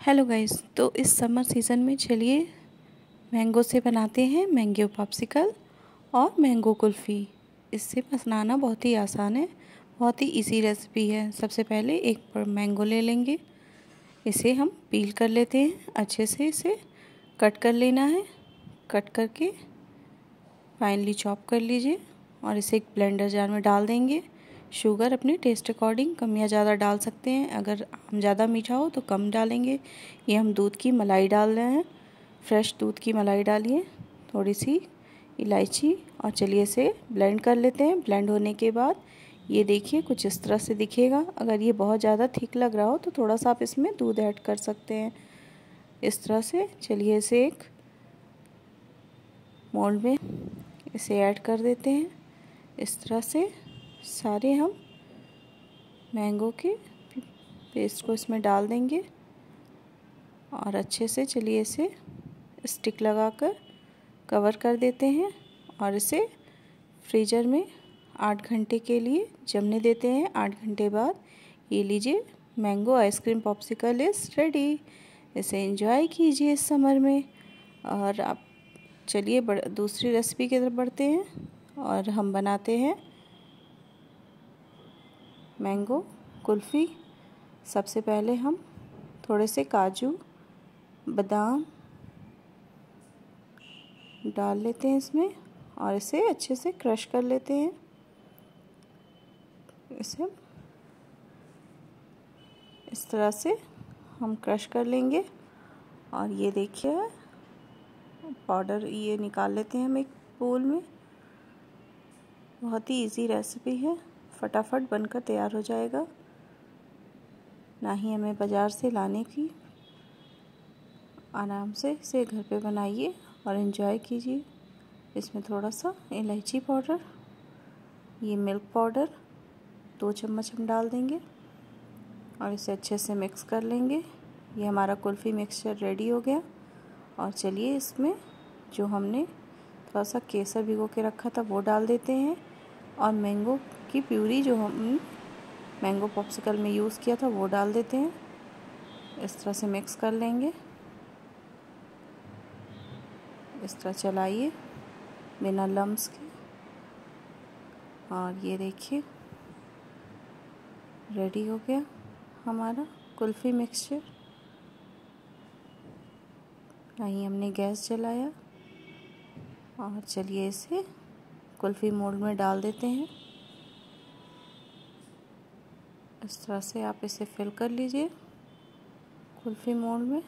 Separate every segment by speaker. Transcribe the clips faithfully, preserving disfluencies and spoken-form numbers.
Speaker 1: Hello guys, तो इस summer season में चलिए मैंगो से बनाते हैं मैंगो पॉप्सिकल और मैंगो कुल्फ़ी। इससे बनाना बहुत ही आसान है, बहुत ही इजी रेसिपी है। सबसे पहले एक मैंगो ले लेंगे, इसे हम पील कर लेते हैं। अच्छे से इसे कट कर लेना है। कट करके फाइनली चॉप कर लीजिए और इसे एक ब्लेंडर जार में डाल देंगे। शुगर अपने टेस्ट अकॉर्डिंग कम या ज़्यादा डाल सकते हैं। अगर हम ज़्यादा मीठा हो तो कम डालेंगे। ये हम दूध की मलाई डाल रहे हैं, फ्रेश दूध की मलाई डालिए, थोड़ी सी इलायची, और चलिए इसे ब्लेंड कर लेते हैं। ब्लेंड होने के बाद ये देखिए कुछ इस तरह से दिखेगा। अगर ये बहुत ज़्यादा थिक लग रहा हो तो थोड़ा सा आप इसमें दूध ऐड कर सकते हैं। इस तरह से चलिए इसे एक मोल्ड में इसे ऐड कर देते हैं। इस तरह से सारे हम मैंगो के पेस्ट को इसमें डाल देंगे और अच्छे से चलिए इसे स्टिक लगाकर कवर कर देते हैं और इसे फ्रीज़र में आठ घंटे के लिए जमने देते हैं। आठ घंटे बाद ये लीजिए mango ice cream popsicle is ready. इसे एंजॉय कीजिए इस समर में। और आप चलिए दूसरी रेसिपी की तरफ बढ़ते हैं और हम बनाते हैं मैंगो कुल्फ़ी। सबसे पहले हम थोड़े से काजू बादाम डाल लेते हैं इसमें और इसे अच्छे से क्रश कर लेते हैं। इसे इस तरह से हम क्रश कर लेंगे और ये देखिए पाउडर ये निकाल लेते हैं हम एक बोल में। बहुत ही इजी रेसिपी है, फटाफट बनकर तैयार हो जाएगा, ना ही हमें बाज़ार से लाने की। आराम से इसे घर पे बनाइए और एंजॉय कीजिए। इसमें थोड़ा सा इलायची पाउडर, ये मिल्क पाउडर दो चम्मच हम डाल देंगे और इसे अच्छे से मिक्स कर लेंगे। ये हमारा कुल्फ़ी मिक्सचर रेडी हो गया। और चलिए इसमें जो हमने थोड़ा सा केसर भिगो के रखा था वो डाल देते हैं और मैंगो की प्यूरी जो हम मैंगो पॉप्सिकल में यूज़ किया था वो डाल देते हैं। इस तरह से मिक्स कर लेंगे। इस तरह चलाइए बिना लम्स के। और ये देखिए रेडी हो गया हमारा कुल्फ़ी मिक्सचर। नहीं हमने गैस जलाया और चलिए इसे कुल्फ़ी मोल्ड में डाल देते हैं। इस तरह से आप इसे फिल कर लीजिए कुल्फ़ी मोल्ड में।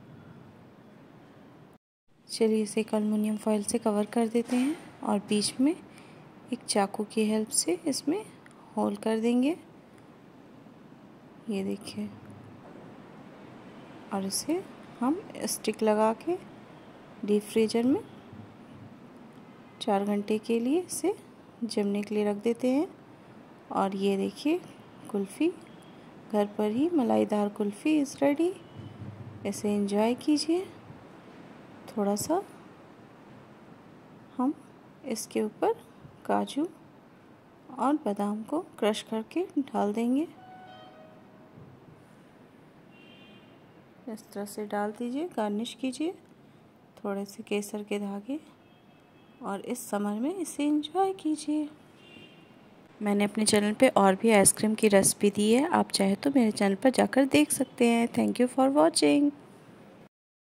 Speaker 1: चलिए इसे एक एल्युमिनियम फॉइल से कवर कर देते हैं और बीच में एक चाकू की हेल्प से इसमें होल कर देंगे। ये देखिए, और इसे हम स्टिक लगा के डीप फ्रीजर में चार घंटे के लिए इसे जमने के लिए रख देते हैं। और ये देखिए कुल्फ़ी घर पर ही मलाईदार कुल्फ़ी इज़ रेडी। इसे एंजॉय कीजिए। थोड़ा सा हम इसके ऊपर काजू और बादाम को क्रश करके डाल देंगे। इस तरह से डाल दीजिए, गार्निश कीजिए थोड़े से केसर के धागे और इस समर में इसे एंजॉय कीजिए। मैंने अपने चैनल पे और भी आइसक्रीम की रेसिपी दी है, आप चाहे तो मेरे चैनल पर जाकर देख सकते हैं। Thank you for watching.